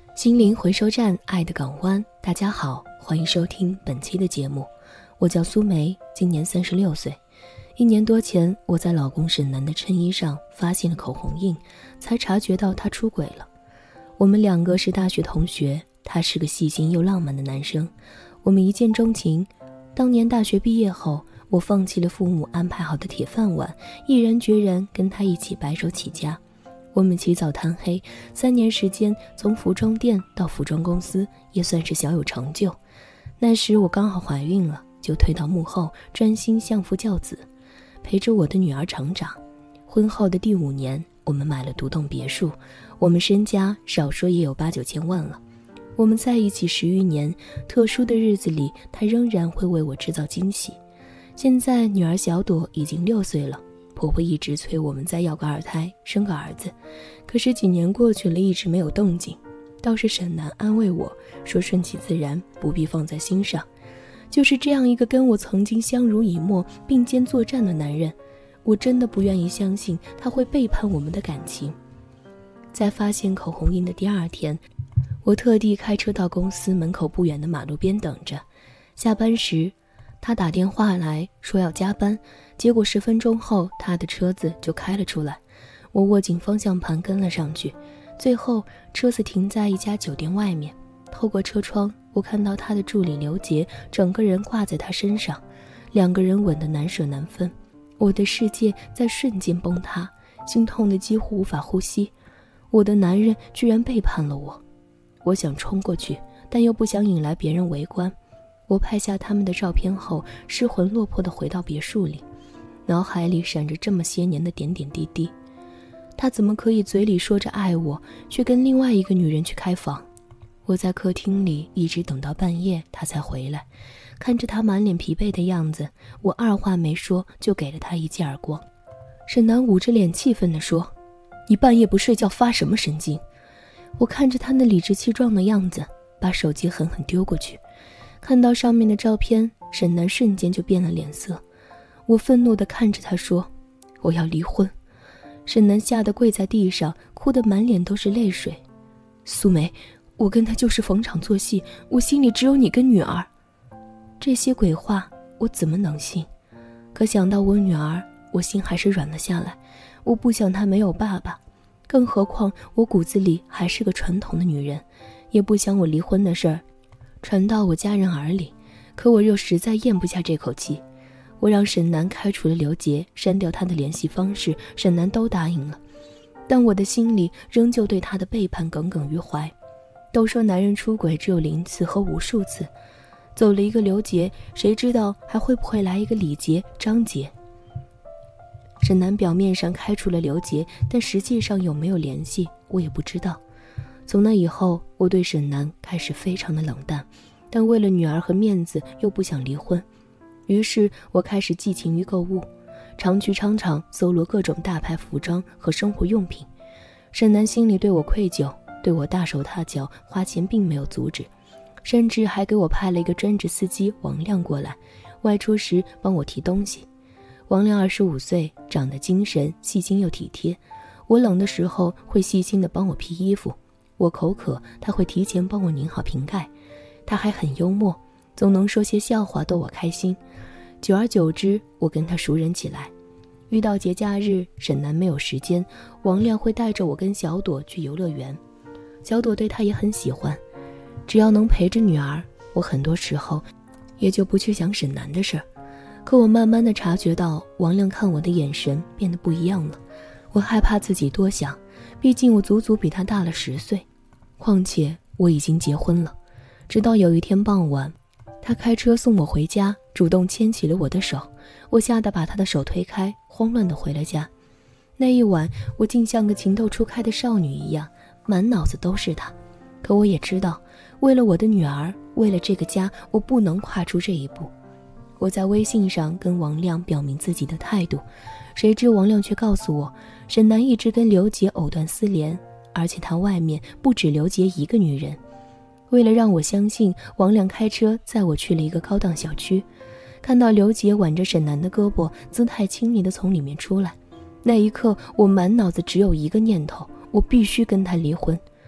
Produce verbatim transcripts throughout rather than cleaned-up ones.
心灵回收站，爱的港湾。大家好，欢迎收听本期的节目，我叫苏梅，今年三十六岁。一年多前，我在老公沈南的衬衣上发现了口红印，才察觉到他出轨了。我们两个是大学同学，他是个细心又浪漫的男生，我们一见钟情。当年大学毕业后，我放弃了父母安排好的铁饭碗，毅然决然跟他一起白手起家。我们起早贪黑，三年时间从服装店到服装公司，也算是小有成就。那时我刚好怀孕了，就退到幕后，专心相夫教子，陪着我的女儿成长。婚后的第五年，我们买了独栋别墅，我们身家少说也有八九千万了。我们在一起十余年，特殊的日子里，他仍然会为我制造惊喜。现在女儿小朵已经六岁了，婆婆一直催我们再要个二胎，生个儿子，可是几年过去了，一直没有动静。倒是沈南安慰我说，顺其自然，不必放在心上。就是这样一个跟我曾经相濡以沫并肩作战的男人，我真的不愿意相信他会背叛我们的感情。在发现口红印的第二天，我特地开车到公司门口不远的马路边等着。下班时他打电话来说要加班，结果十分钟后他的车子就开了出来，我握紧方向盘跟了上去。最后车子停在一家酒店外面，透过车窗我看到他的助理刘杰整个人挂在他身上，两个人吻得难舍难分。我的世界在瞬间崩塌，心痛得几乎无法呼吸。我的男人居然背叛了我，我想冲过去，但又不想引来别人围观。我拍下他们的照片后，失魂落魄地回到别墅里，脑海里闪着这么些年的点点滴滴。他怎么可以嘴里说着爱我，却跟另外一个女人去开房？我在客厅里一直等到半夜，他才回来。看着他满脸疲惫的样子，我二话没说就给了他一记耳光。沈南捂着脸气愤地说，你半夜不睡觉发什么神经？我看着他那理直气壮的样子，把手机狠狠丢过去。看到上面的照片，沈南瞬间就变了脸色。我愤怒地看着他说，我要离婚。沈南吓得跪在地上，哭得满脸都是泪水。苏梅，我跟他就是逢场作戏，我心里只有你跟女儿。这些鬼话我怎么能信？可想到我女儿，我心还是软了下来。我不想她没有爸爸，更何况我骨子里还是个传统的女人，也不想我离婚的事儿传到我家人耳里。可我又实在咽不下这口气。我让沈南开除了刘杰，删掉他的联系方式，沈南都答应了，但我的心里仍旧对他的背叛耿耿于怀。都说男人出轨只有零次和无数次，走了一个刘杰，谁知道还会不会来一个李杰、张杰？沈南表面上开除了刘杰，但实际上有没有联系我也不知道。从那以后，我对沈南开始非常的冷淡，但为了女儿和面子又不想离婚，于是我开始寄情于购物，常去商场搜罗各种大牌服装和生活用品。沈南心里对我愧疚，对我大手大脚花钱并没有阻止，甚至还给我派了一个专职司机王亮过来，外出时帮我提东西。王亮二十五岁，长得精神细心又体贴，我冷的时候会细心地帮我披衣服，我口渴他会提前帮我拧好瓶盖，他还很幽默，总能说些笑话逗我开心。久而久之，我跟他熟人起来。遇到节假日，沈南没有时间，王亮会带着我跟小朵去游乐园。小朵对他也很喜欢，只要能陪着女儿，我很多时候也就不去想沈南的事儿。可我慢慢地察觉到，王亮看我的眼神变得不一样了。我害怕自己多想，毕竟我足足比他大了十岁，况且我已经结婚了。直到有一天傍晚，他开车送我回家，主动牵起了我的手，我吓得把他的手推开，慌乱地回了家。那一晚，我竟像个情窦初开的少女一样，满脑子都是他。可我也知道，为了我的女儿，为了这个家，我不能跨出这一步。我在微信上跟王亮表明自己的态度，谁知王亮却告诉我，沈南一直跟刘杰藕断丝连，而且他外面不止刘杰一个女人。为了让我相信，王亮开车载我去了一个高档小区，看到刘杰挽着沈南的胳膊，姿态亲昵地从里面出来。那一刻，我满脑子只有一个念头，我必须跟他离婚。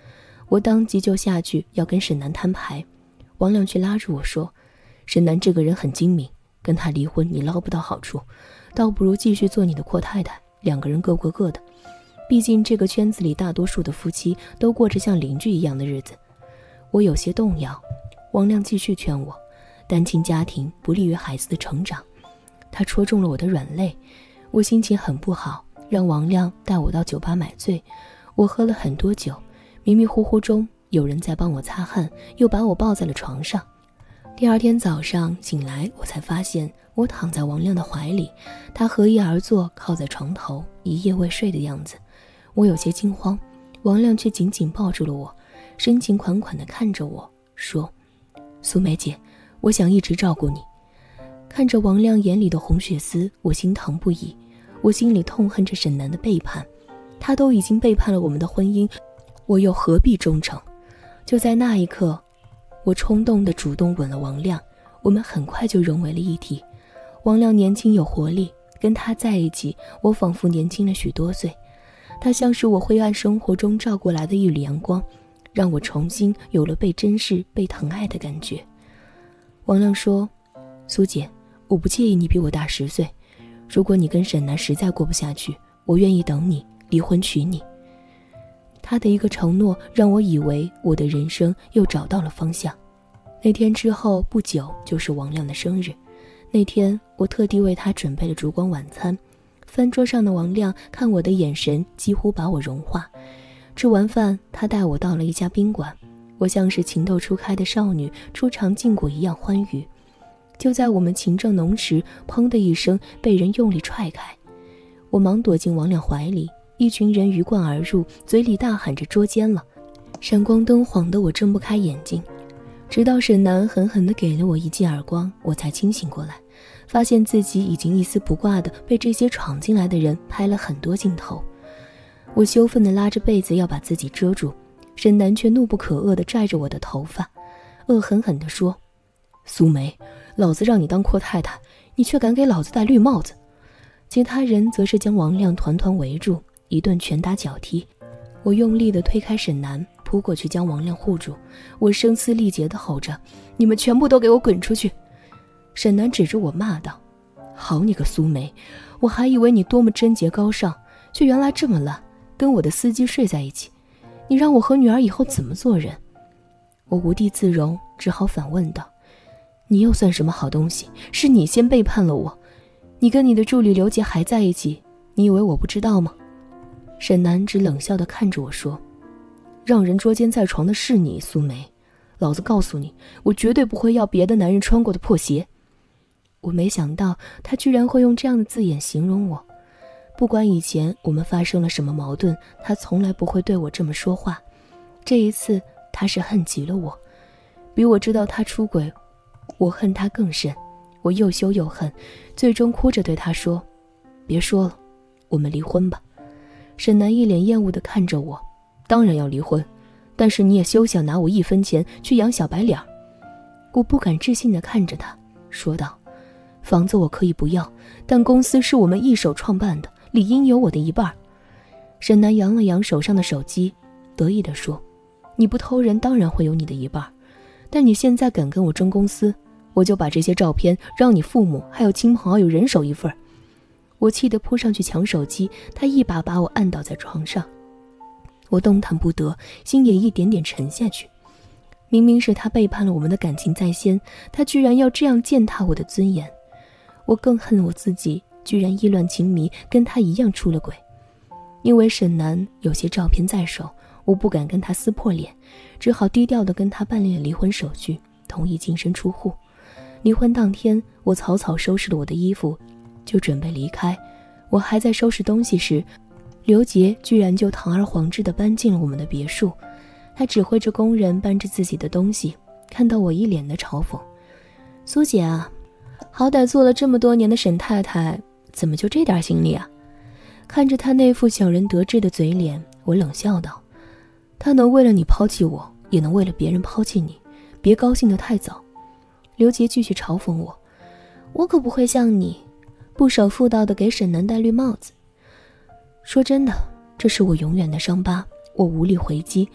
我当即就下去要跟沈南摊牌，王亮却拉住我说，沈南这个人很精明，跟他离婚你捞不到好处，倒不如继续做你的阔太太，两个人各过各的。毕竟这个圈子里大多数的夫妻都过着像邻居一样的日子。我有些动摇，王亮继续劝我，单亲家庭不利于孩子的成长。他戳中了我的软肋，我心情很不好，让王亮带我到酒吧买醉。我喝了很多酒，迷迷糊糊中有人在帮我擦汗，又把我抱在了床上。第二天早上醒来，我才发现我躺在王亮的怀里，他合衣而坐，靠在床头，一夜未睡的样子。我有些惊慌，王亮却紧紧抱住了我，深情款款地看着我说，苏梅姐，我想一直照顾你。看着王亮眼里的红血丝，我心疼不已，我心里痛恨着沈南的背叛，他都已经背叛了我们的婚姻，我又何必忠诚？就在那一刻，我冲动地主动吻了王亮，我们很快就融为了一体。王亮年轻有活力，跟他在一起，我仿佛年轻了许多岁。他像是我灰暗生活中照过来的一缕阳光，让我重新有了被珍视、被疼爱的感觉。王亮说，苏姐，我不介意你比我大十岁，如果你跟沈南实在过不下去，我愿意等你，离婚娶你。他的一个承诺让我以为我的人生又找到了方向。那天之后不久就是王亮的生日，那天我特地为他准备了烛光晚餐，饭桌上的王亮看我的眼神几乎把我融化。吃完饭，他带我到了一家宾馆，我像是情窦初开的少女初尝禁果一样欢愉。就在我们情正浓时，砰的一声被人用力踹开，我忙躲进王亮怀里，一群人鱼贯而入，嘴里大喊着捉奸了。闪光灯晃得我睁不开眼睛，直到沈南狠狠地给了我一记耳光，我才清醒过来，发现自己已经一丝不挂地被这些闯进来的人拍了很多镜头。我羞愤地拉着被子要把自己遮住，沈南却怒不可遏地拽着我的头发，恶狠狠地说，苏梅，老子让你当阔太太，你却敢给老子戴绿帽子。其他人则是将王亮团团围住，一顿拳打脚踢。我用力地推开沈南，扑过去将王亮护住，我声嘶力竭地吼着，你们全部都给我滚出去。沈南指着我骂道，好你个苏梅，我还以为你多么贞洁高尚，却原来这么烂，跟我的司机睡在一起，你让我和女儿以后怎么做人？我无地自容，只好反问道，你又算什么好东西？是你先背叛了我，你跟你的助理刘杰还在一起，你以为我不知道吗？沈南只冷笑地看着我说，让人捉奸在床的是你，苏梅，老子告诉你，我绝对不会要别的男人穿过的破鞋。我没想到他居然会用这样的字眼形容我，不管以前我们发生了什么矛盾，他从来不会对我这么说话。这一次他是恨极了我，比我知道他出轨，我恨他更甚。我又羞又恨，最终哭着对他说，别说了，我们离婚吧。沈南一脸厌恶地看着我，当然要离婚，但是你也休想拿我一分钱去养小白脸。我不敢置信地看着他说道，房子我可以不要，但公司是我们一手创办的，理应有我的一半。沈南扬了扬手上的手机，得意地说，你不偷人当然会有你的一半，但你现在敢跟我争公司，我就把这些照片让你父母还有亲朋好友人手一份。我气得扑上去抢手机，他一把把我按倒在床上，我动弹不得，心也一点点沉下去。明明是他背叛了我们的感情在先，他居然要这样践踏我的尊严。我更恨我自己居然意乱情迷，跟他一样出了轨。因为沈南有些照片在手，我不敢跟他撕破脸，只好低调地跟他办理了离婚手续，同意净身出户。离婚当天，我草草收拾了我的衣服，就准备离开。我还在收拾东西时，刘杰居然就堂而皇之地搬进了我们的别墅。他指挥着工人搬着自己的东西，看到我一脸的嘲讽，苏姐啊，好歹做了这么多年的沈太太，怎么就这点心力啊？看着他那副小人得志的嘴脸，我冷笑道，他能为了你抛弃我，也能为了别人抛弃你，别高兴得太早。刘杰继续嘲讽我，我可不会像你不守妇道的给沈南戴绿帽子。说真的，这是我永远的伤疤，我无力回击，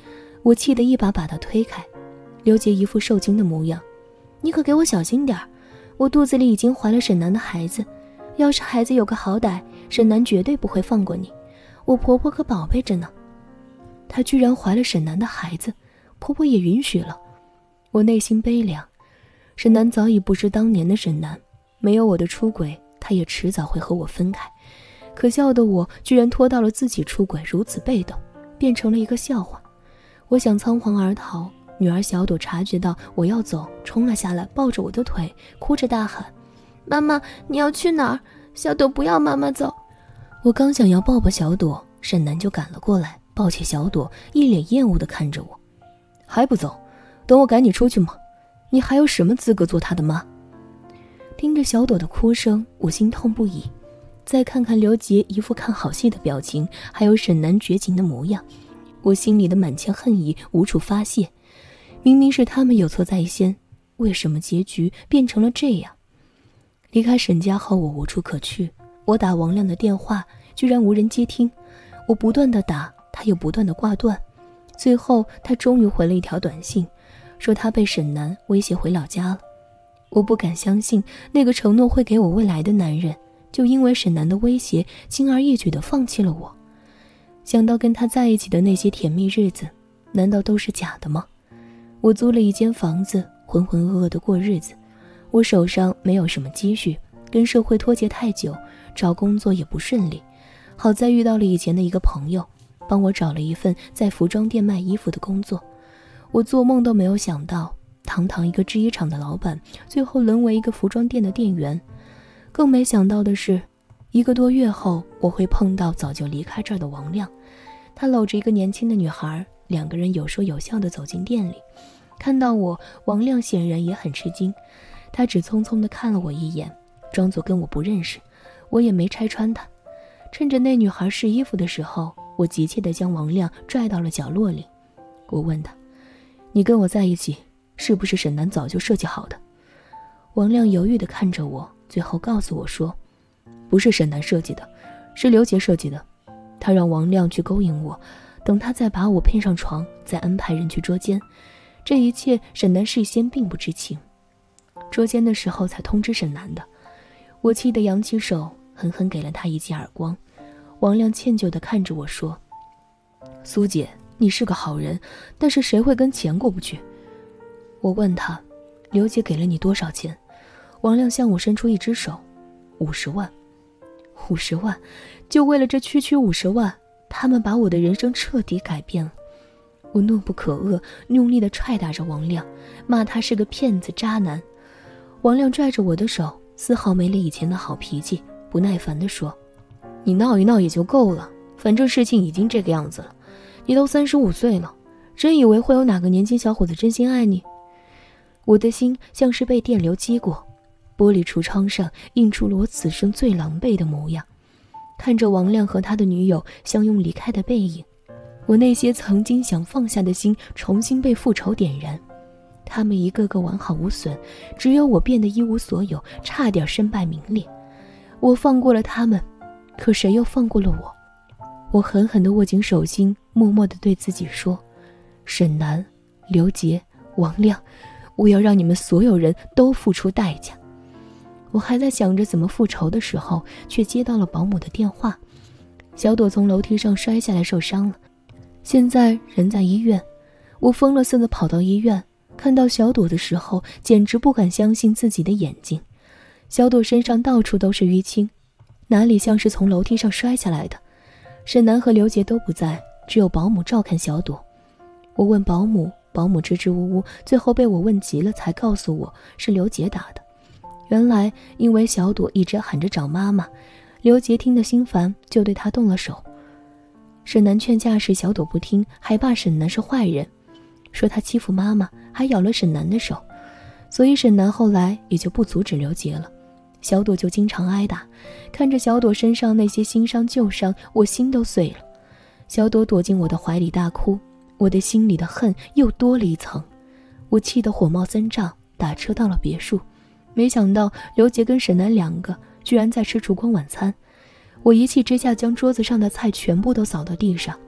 我气得一把把他推开。刘杰一副受惊的模样，你可给我小心点儿，我肚子里已经怀了沈南的孩子，要是孩子有个好歹，沈南绝对不会放过你，我婆婆可宝贝着呢。她居然怀了沈南的孩子，婆婆也允许了。我内心悲凉，沈南早已不是当年的沈南，没有我的出轨，他也迟早会和我分开。可笑的我居然拖到了自己出轨如此被动，变成了一个笑话。我想仓皇而逃，女儿小朵察觉到我要走，冲了下来，抱着我的腿，哭着大喊：妈妈，你要去哪儿？小朵不要妈妈走。我刚想要抱抱小朵，沈南就赶了过来，抱起小朵，一脸厌恶地看着我。还不走？等我赶你出去吗？你还有什么资格做她的妈？听着小朵的哭声，我心痛不已。再看看刘杰一副看好戏的表情，还有沈南绝情的模样，我心里的满腔恨意无处发泄。明明是他们有错在先，为什么结局变成了这样？离开沈家后，我无处可去。我打王亮的电话，居然无人接听。我不断的打，他又不断的挂断。最后他终于回了一条短信，说他被沈南威胁回老家了。我不敢相信，那个承诺会给我未来的男人，就因为沈南的威胁，轻而易举地放弃了我。想到跟他在一起的那些甜蜜日子，难道都是假的吗？我租了一间房子，浑浑噩噩地过日子。我手上没有什么积蓄，跟社会脱节太久，找工作也不顺利。好在遇到了以前的一个朋友，帮我找了一份在服装店卖衣服的工作。我做梦都没有想到，堂堂一个制衣厂的老板，最后沦为一个服装店的店员。更没想到的是，一个多月后，我会碰到早就离开这儿的王亮。他搂着一个年轻的女孩，两个人有说有笑地走进店里。看到我，王亮显然也很吃惊，他只匆匆地看了我一眼，装作跟我不认识。我也没拆穿他。趁着那女孩试衣服的时候，我急切地将王亮拽到了角落里。我问他，你跟我在一起，是不是沈南早就设计好的？王亮犹豫地看着我，最后告诉我说，不是沈南设计的，是刘杰设计的。他让王亮去勾引我，等他再把我骗上床，再安排人去捉奸。这一切沈南事先并不知情，捉奸的时候才通知沈南的。我气得扬起手，狠狠给了他一记耳光。王亮歉疚地看着我说，苏姐，你是个好人，但是谁会跟钱过不去？我问他，刘姐给了你多少钱？王亮向我伸出一只手，五十万。五十万，就为了这区区五十万，他们把我的人生彻底改变了。我怒不可遏，用力地踹打着王亮，骂他是个骗子渣男。王亮拽着我的手，丝毫没了以前的好脾气，不耐烦地说，你闹一闹也就够了，反正事情已经这个样子了，你都三十五岁了，真以为会有哪个年轻小伙子真心爱你？我的心像是被电流击过，玻璃橱窗上映出了我此生最狼狈的模样。看着王亮和他的女友相拥离开的背影，我那些曾经想放下的心重新被复仇点燃。他们一个个完好无损，只有我变得一无所有，差点身败名裂。我放过了他们，可谁又放过了我？我狠狠地握紧手心，默默地对自己说，沈南、刘杰、王亮，我要让你们所有人都付出代价。我还在想着怎么复仇的时候，却接到了保姆的电话。小朵从楼梯上摔下来受伤了，现在人在医院。我疯了似的跑到医院，看到小朵的时候，简直不敢相信自己的眼睛。小朵身上到处都是淤青，哪里像是从楼梯上摔下来的。沈南和刘杰都不在，只有保姆照看小朵。我问保姆，保姆支支吾吾，最后被我问急了，才告诉我是刘杰打的。原来因为小朵一直喊着找妈妈，刘杰听得心烦，就对他动了手。沈南劝架时，小朵不听，还骂沈南是坏人，说他欺负妈妈，还咬了沈南的手，所以沈南后来也就不阻止刘杰了。小朵就经常挨打，看着小朵身上那些新伤旧伤，我心都碎了。小朵躲进我的怀里大哭，我的心里的恨又多了一层。我气得火冒三丈，打车到了别墅。没想到刘杰跟沈南两个居然在吃烛光晚餐，我一气之下将桌子上的菜全部都扫到地上。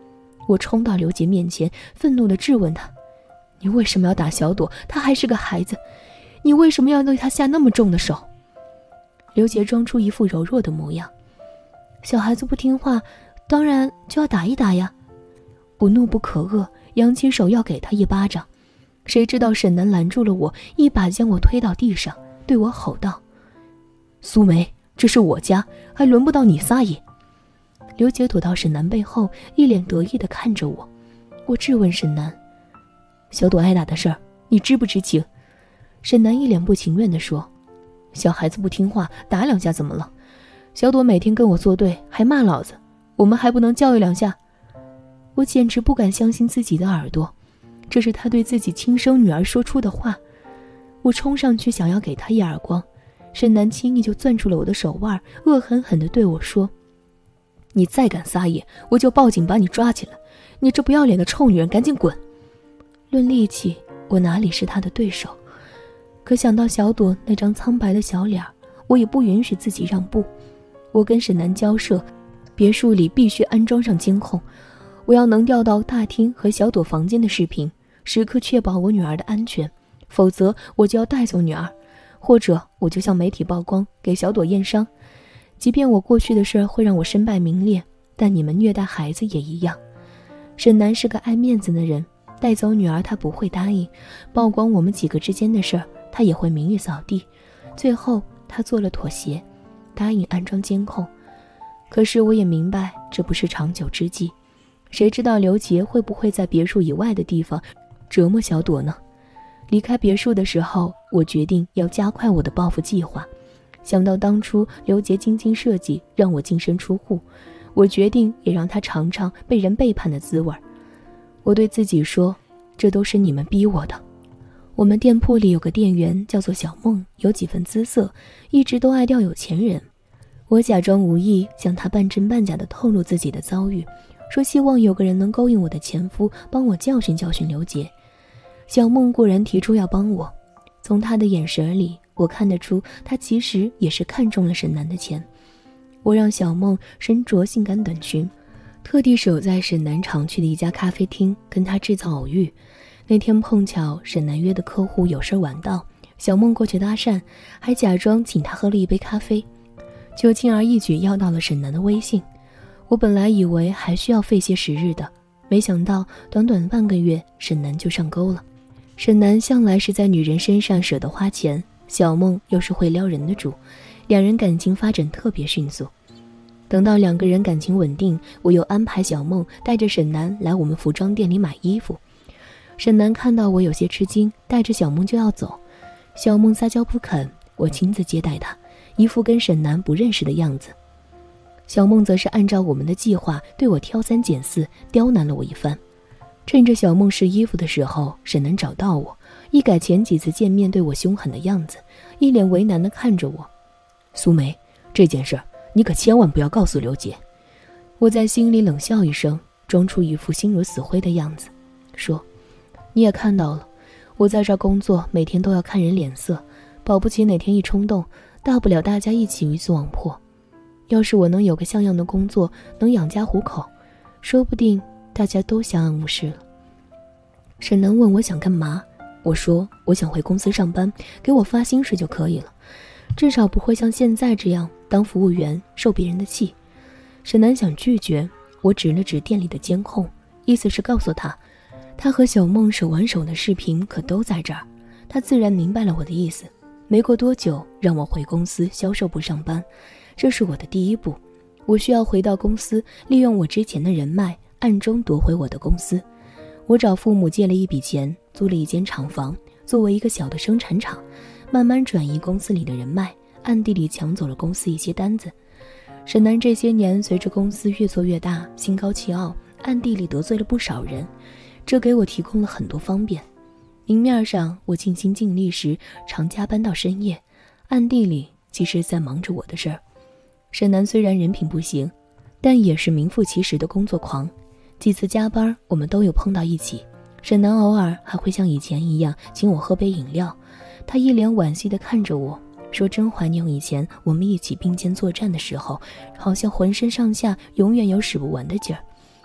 我冲到刘杰面前，愤怒地质问他：你为什么要打小朵？她还是个孩子，你为什么要对她下那么重的手？刘杰装出一副柔弱的模样：小孩子不听话，当然就要打一打呀。我怒不可遏，扬起手要给他一巴掌，谁知道沈南拦住了我，一把将我推到地上，对我吼道：苏梅，这是我家，还轮不到你撒野。刘杰躲到沈南背后，一脸得意地看着我。我质问沈南：小朵挨打的事儿你知不知情？沈南一脸不情愿地说：小孩子不听话，打两下怎么了？小朵每天跟我作对，还骂老子，我们还不能教育两下？我简直不敢相信自己的耳朵，这是他对自己亲生女儿说出的话。我冲上去想要给他一耳光，沈南轻易就攥住了我的手腕，恶狠狠地对我说：你再敢撒野，我就报警把你抓起来，你这不要脸的臭女人，赶紧滚！论力气，我哪里是他的对手？可想到小朵那张苍白的小脸，我也不允许自己让步。我跟沈南交涉，别墅里必须安装上监控，我要能调到大厅和小朵房间的视频，时刻确保我女儿的安全，否则我就要带走女儿，或者我就向媒体曝光，给小朵验伤。即便我过去的事会让我身败名裂，但你们虐待孩子也一样。沈南是个爱面子的人，带走女儿他不会答应，曝光我们几个之间的事儿他也会名誉扫地。最后他做了妥协，答应安装监控。可是我也明白这不是长久之计，谁知道刘杰会不会在别墅以外的地方折磨小朵呢？离开别墅的时候，我决定要加快我的报复计划。想到当初刘杰精心设计让我净身出户，我决定也让他尝尝被人背叛的滋味。我对自己说，这都是你们逼我的。我们店铺里有个店员叫做小梦，有几分姿色，一直都爱钓有钱人。我假装无意向他半真半假地透露自己的遭遇，说希望有个人能勾引我的前夫，帮我教训教训刘杰。小梦果然提出要帮我，从他的眼神里我看得出他其实也是看中了沈南的钱。我让小梦身着性感短裙，特地守在沈南常去的一家咖啡厅跟他制造偶遇。那天碰巧沈南约的客户有事晚到，小梦过去搭讪，还假装请他喝了一杯咖啡，就轻而易举要到了沈南的微信。我本来以为还需要费些时日的，没想到短短半个月沈南就上钩了。沈南向来是在女人身上舍得花钱，小梦又是会撩人的主，两人感情发展特别迅速。等到两个人感情稳定，我又安排小梦带着沈南来我们服装店里买衣服。沈南看到我有些吃惊，带着小梦就要走，小梦撒娇不肯，我亲自接待她，一副跟沈南不认识的样子。小梦则是按照我们的计划对我挑三拣四，刁难了我一番。趁着小梦试衣服的时候，沈南找到我，一改前几次见面对我凶狠的样子，一脸为难地看着我。苏梅，这件事你可千万不要告诉刘杰。我在心里冷笑一声，装出一副心如死灰的样子，说：你也看到了，我在这儿工作，每天都要看人脸色，保不齐哪天一冲动，大不了大家一起鱼死网破。要是我能有个像样的工作，能养家糊口，说不定大家都相安无事了。沈南问我想干嘛，我说我想回公司上班，给我发薪水就可以了，至少不会像现在这样当服务员受别人的气。沈南想拒绝，我指了指店里的监控，意思是告诉他，他和小梦手挽手的视频可都在这儿。他自然明白了我的意思，没过多久让我回公司销售部上班，这是我的第一步。我需要回到公司，利用我之前的人脉，暗中夺回我的公司。我找父母借了一笔钱，租了一间厂房，作为一个小的生产厂，慢慢转移公司里的人脉，暗地里抢走了公司一些单子。沈南这些年随着公司越做越大，心高气傲，暗地里得罪了不少人，这给我提供了很多方便。明面上我尽心尽力时常加班到深夜，暗地里其实在忙着我的事儿。沈南虽然人品不行，但也是名副其实的工作狂，几次加班我们都有碰到一起。沈南偶尔还会像以前一样请我喝杯饮料，他一脸惋惜地看着我，说真怀念以前我们一起并肩作战的时候，好像浑身上下永远有使不完的劲儿。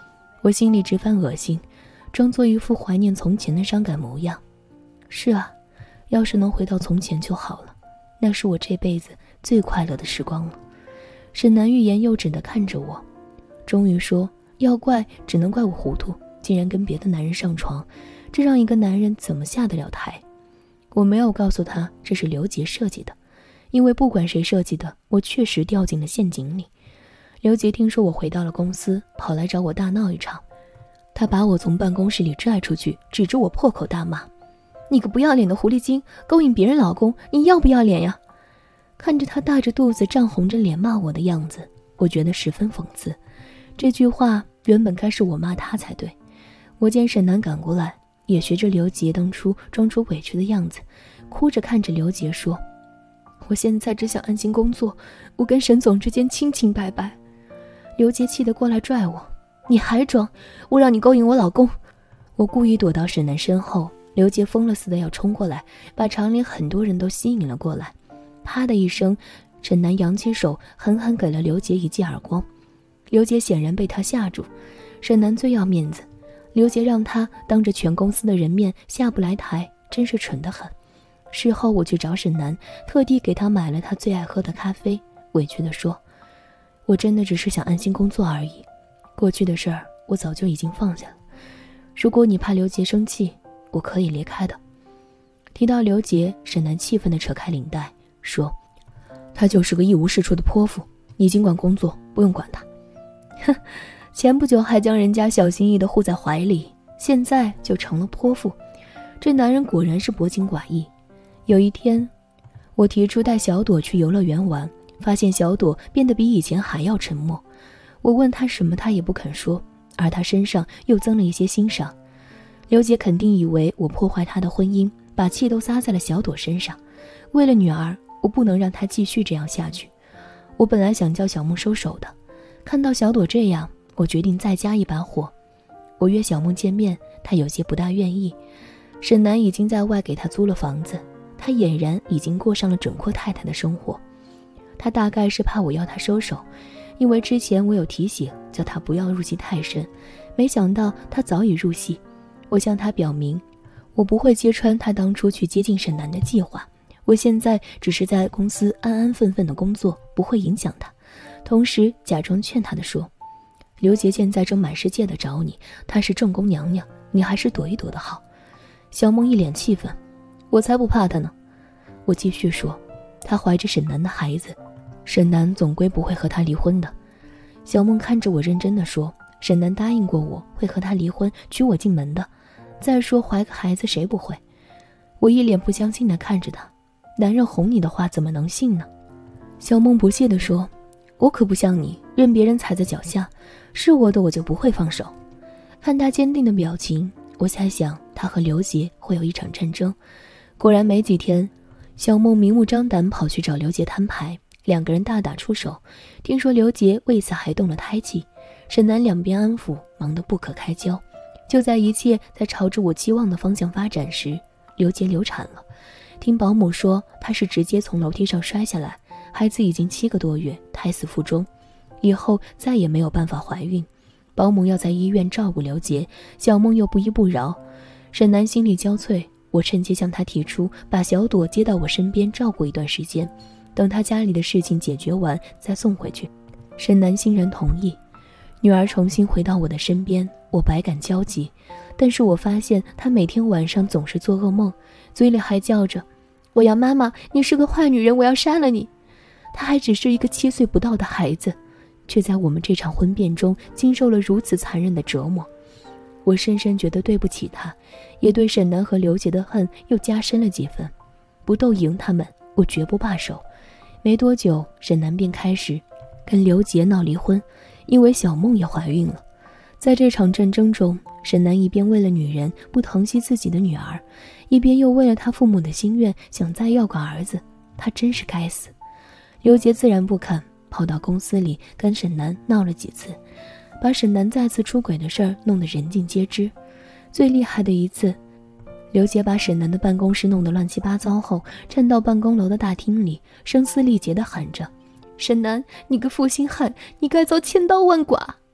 我心里直犯恶心，装作一副怀念从前的伤感模样。是啊，要是能回到从前就好了，那是我这辈子最快乐的时光了。沈南欲言又止地看着我，终于说，要怪只能怪我糊涂，竟然跟别的男人上床，这让一个男人怎么下得了台？我没有告诉他这是刘杰设计的，因为不管谁设计的，我确实掉进了陷阱里。刘杰听说我回到了公司，跑来找我大闹一场。他把我从办公室里拽出去，指着我破口大骂：你个不要脸的狐狸精，勾引别人老公，你要不要脸呀？看着他大着肚子涨红着脸骂我的样子，我觉得十分讽刺。这句话原本该是我骂他才对。我见沈南赶过来，也学着刘杰当初装出委屈的样子，哭着看着刘杰说：我现在只想安心工作，我跟沈总之间清清白白。刘杰气得过来拽我：你还装？我让你勾引我老公！我故意躲到沈南身后，刘杰疯了似的要冲过来，把厂里很多人都吸引了过来。啪的一声，沈南扬起手狠狠给了刘杰一记耳光。刘杰显然被他吓住，沈南最要面子，刘杰让他当着全公司的人面下不来台，真是蠢得很。事后我去找沈南，特地给他买了他最爱喝的咖啡，委屈地说：我真的只是想安心工作而已，过去的事儿我早就已经放下了。如果你怕刘杰生气，我可以离开的。提到刘杰，沈南气愤地扯开领带说：他就是个一无是处的泼妇，你尽管工作，不用管他。哼，前不久还将人家小心翼翼地护在怀里，现在就成了泼妇。这男人果然是薄情寡义。有一天，我提出带小朵去游乐园玩，发现小朵变得比以前还要沉默。我问他什么，他也不肯说，而他身上又增了一些欣赏。刘杰肯定以为我破坏他的婚姻，把气都撒在了小朵身上。为了女儿，我不能让他继续这样下去。我本来想叫小梦收手的，看到小朵这样，我决定再加一把火。我约小梦见面，她有些不大愿意。沈南已经在外给她租了房子，她俨然已经过上了准阔太太的生活。她大概是怕我要她收手，因为之前我有提醒叫她不要入戏太深，没想到她早已入戏。我向她表明，我不会揭穿她当初去接近沈南的计划，我现在只是在公司安安分分的工作，不会影响她。同时假装劝她的说：刘杰现在正满世界的找你，她是正宫娘娘，你还是躲一躲的好。小梦一脸气愤：我才不怕他呢。我继续说：她怀着沈南的孩子，沈南总归不会和她离婚的。小梦看着我认真地说：沈南答应过我会和她离婚，娶我进门的。再说怀个孩子谁不会？我一脸不相信地看着他，男人哄你的话怎么能信呢？小梦不屑地说：我可不像你，任别人踩在脚下，是我的我就不会放手。看他坚定的表情，我猜想他和刘杰会有一场战争。果然没几天，小梦明目张胆跑去找刘杰摊牌，两个人大打出手。听说刘杰为此还动了胎气，沈南两边安抚，忙得不可开交。就在一切在朝着我期望的方向发展时，刘杰流产了。听保姆说，她是直接从楼梯上摔下来，孩子已经七个多月，胎死腹中，以后再也没有办法怀孕。保姆要在医院照顾刘杰，小梦又不依不饶。沈南心力交瘁，我趁机向他提出把小朵接到我身边照顾一段时间，等他家里的事情解决完再送回去。沈南欣然同意。女儿重新回到我的身边，我百感交集，但是我发现她每天晚上总是做噩梦，嘴里还叫着：我要妈妈，你是个坏女人，我要杀了你。她还只是一个七岁不到的孩子，却在我们这场婚变中经受了如此残忍的折磨。我深深觉得对不起她，也对沈南和刘杰的恨又加深了几分。不斗赢他们，我绝不罢手。没多久，沈南便开始跟刘杰闹离婚，因为小梦也怀孕了。在这场战争中，沈南一边为了女人不疼惜自己的女儿，一边又为了他父母的心愿想再要个儿子，他真是该死。刘杰自然不肯，跑到公司里跟沈南闹了几次，把沈南再次出轨的事儿弄得人尽皆知。最厉害的一次，刘杰把沈南的办公室弄得乱七八糟后，站到办公楼的大厅里，声嘶力竭地喊着：沈南，你个负心汉，你该遭千刀万剐！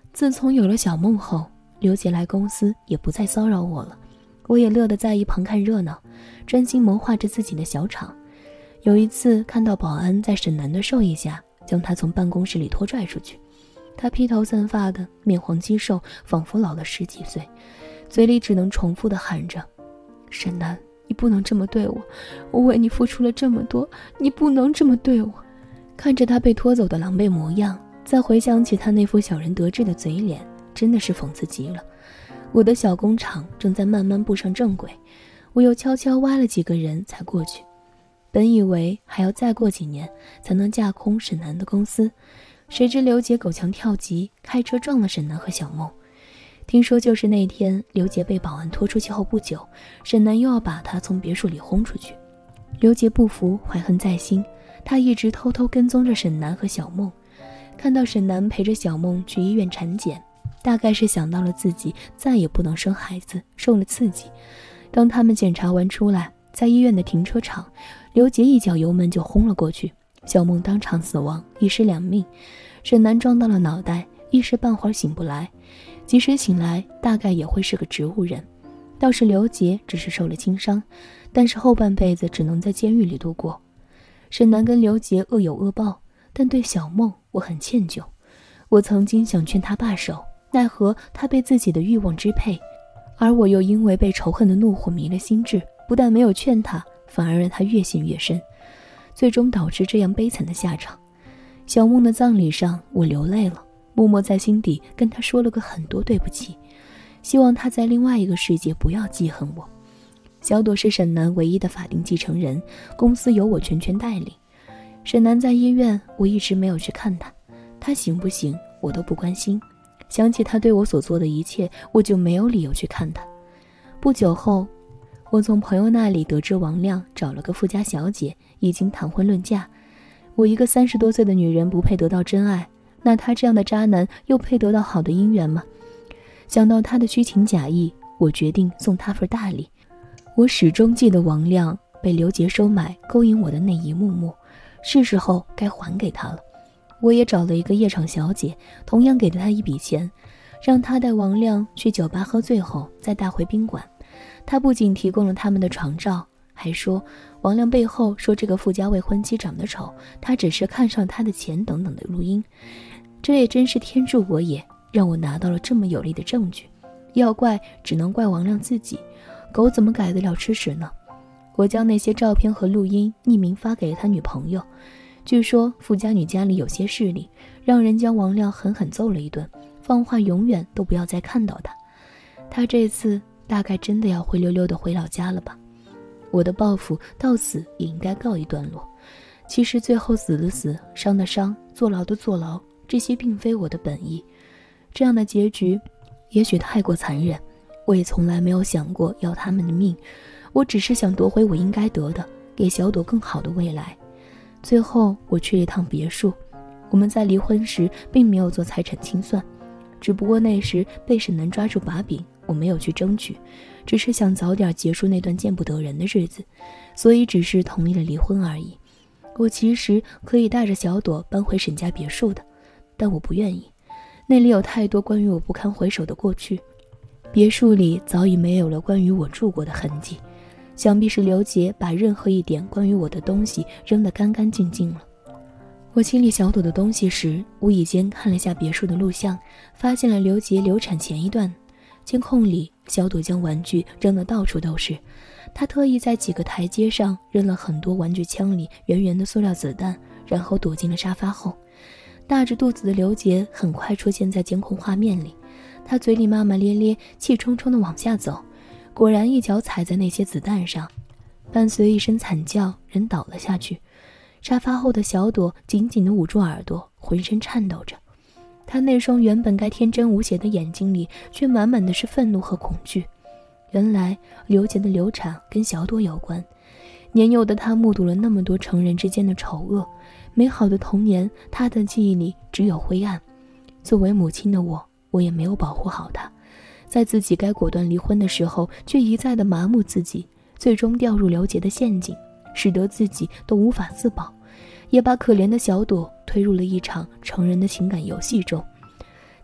自从有了小梦后，刘杰来公司也不再骚扰我了，我也乐得在一旁看热闹，专心谋划着自己的小场。有一次看到保安在沈南的授意下将他从办公室里拖拽出去，他披头散发的，面黄肌瘦，仿佛老了十几岁，嘴里只能重复地喊着：沈南，你不能这么对我，我为你付出了这么多，你不能这么对我。看着他被拖走的狼狈模样，再回想起他那副小人得志的嘴脸，真的是讽刺极了。我的小工厂正在慢慢步上正轨，我又悄悄挖了几个人才过去。本以为还要再过几年才能架空沈南的公司，谁知刘杰狗强跳级，开车撞了沈南和小梦。听说就是那天刘杰被保安拖出去后不久，沈南又要把他从别墅里轰出去。刘杰不服，怀恨在心，他一直偷偷跟踪着沈南和小梦。看到沈南陪着小梦去医院产检，大概是想到了自己再也不能生孩子，受了刺激。当他们检查完出来，在医院的停车场，刘杰一脚油门就轰了过去，小梦当场死亡，一尸两命。沈南撞到了脑袋，一时半会儿醒不来，即使醒来大概也会是个植物人。倒是刘杰只是受了轻伤，但是后半辈子只能在监狱里度过。沈南跟刘杰恶有恶报，但对小梦我很歉疚。我曾经想劝他罢手，奈何他被自己的欲望支配，而我又因为被仇恨的怒火迷了心智，不但没有劝他，反而让他越陷越深，最终导致这样悲惨的下场。小梦的葬礼上，我流泪了，默默在心底跟他说了个很多对不起，希望他在另外一个世界不要记恨我。小朵是沈南唯一的法定继承人，公司由我全权代理。沈南在医院，我一直没有去看他，他醒不醒我都不关心。想起他对我所做的一切，我就没有理由去看他。不久后，我从朋友那里得知王亮找了个富家小姐，已经谈婚论嫁。我一个三十多岁的女人不配得到真爱，那他这样的渣男又配得到好的姻缘吗？想到他的虚情假意，我决定送他份大礼。我始终记得王亮被刘杰收买勾引我的那一幕幕，是时候该还给他了。我也找了一个夜场小姐，同样给了他一笔钱，让他带王亮去酒吧喝醉后再带回宾馆。他不仅提供了他们的床照，还说王亮背后说这个富家未婚妻长得丑，他只是看上他的钱等等的录音。这也真是天助我也，让我拿到了这么有力的证据。要怪只能怪王亮自己，狗怎么改得了吃屎呢？我将那些照片和录音匿名发给了他女朋友。据说富家女家里有些势力，让人将王亮狠狠揍了一顿，放话永远都不要再看到他。他这次大概真的要灰溜溜的回老家了吧。我的报复到此也应该告一段落。其实最后死的死，伤的伤，坐牢的坐牢，这些并非我的本意。这样的结局也许太过残忍，我也从来没有想过要他们的命，我只是想夺回我应该得的，给小朵更好的未来。最后我去了一趟别墅，我们在离婚时并没有做财产清算，只不过那时被沈南抓住把柄，我没有去争取，只是想早点结束那段见不得人的日子，所以只是同意了离婚而已。我其实可以带着小朵搬回沈家别墅的，但我不愿意，那里有太多关于我不堪回首的过去。别墅里早已没有了关于我住过的痕迹，想必是刘杰把任何一点关于我的东西扔得干干净净了。我清理小朵的东西时，无意间看了下别墅的录像，发现了刘杰流产前一段。监控里，小朵将玩具扔得到处都是，他特意在几个台阶上扔了很多玩具枪里圆圆的塑料子弹，然后躲进了沙发后。大着肚子的刘杰很快出现在监控画面里，他嘴里骂骂咧咧，气冲冲地往下走，果然一脚踩在那些子弹上，伴随一声惨叫，人倒了下去。沙发后的小朵紧紧地捂住耳朵，浑身颤抖着。她那双原本该天真无邪的眼睛里却满满的是愤怒和恐惧。原来刘杰的流产跟小朵有关。年幼的她目睹了那么多成人之间的丑恶，美好的童年，她的记忆里只有灰暗。作为母亲的我，我也没有保护好她，在自己该果断离婚的时候，却一再的麻木自己，最终掉入刘杰的陷阱，使得自己都无法自保，也把可怜的小朵推入了一场成人的情感游戏中。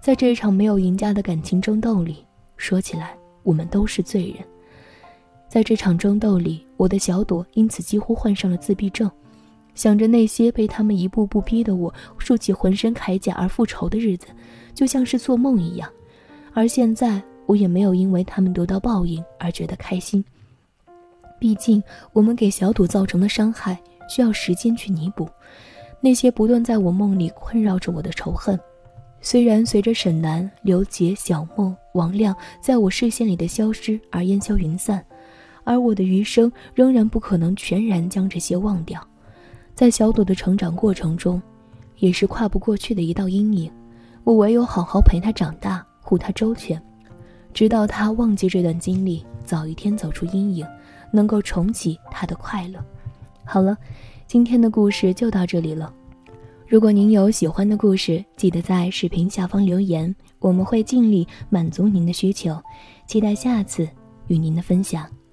在这场没有赢家的感情争斗里，说起来我们都是罪人。在这场争斗里，我的小朵因此几乎患上了自闭症，想着那些被他们一步步逼得我竖起浑身铠甲而复仇的日子，就像是做梦一样。而现在我也没有因为他们得到报应而觉得开心，毕竟我们给小朵造成的伤害需要时间去弥补。那些不断在我梦里困扰着我的仇恨，虽然随着沈南、刘杰、小梦、王亮在我视线里的消失而烟消云散，而我的余生仍然不可能全然将这些忘掉。在小朵的成长过程中，也是跨不过去的一道阴影，我唯有好好陪她长大，护她周全，直到她忘记这段经历，早一天走出阴影，能够重启她的快乐。好了，今天的故事就到这里了。如果您有喜欢的故事，记得在视频下方留言，我们会尽力满足您的需求，期待下次与您的分享。